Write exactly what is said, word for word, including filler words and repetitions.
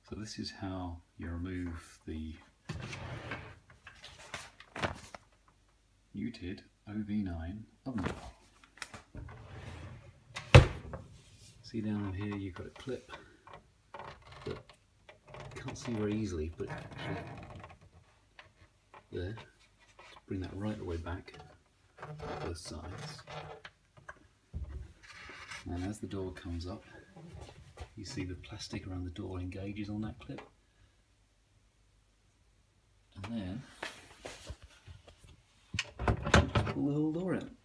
So this is how you remove the Nutid O V nine oven door. See down here you've got a clip that you can't see very easily, but actually there, to bring that right the way back on both sides. And as the door comes up, you see the plastic around the door engages on that clip, and then pull the whole door out.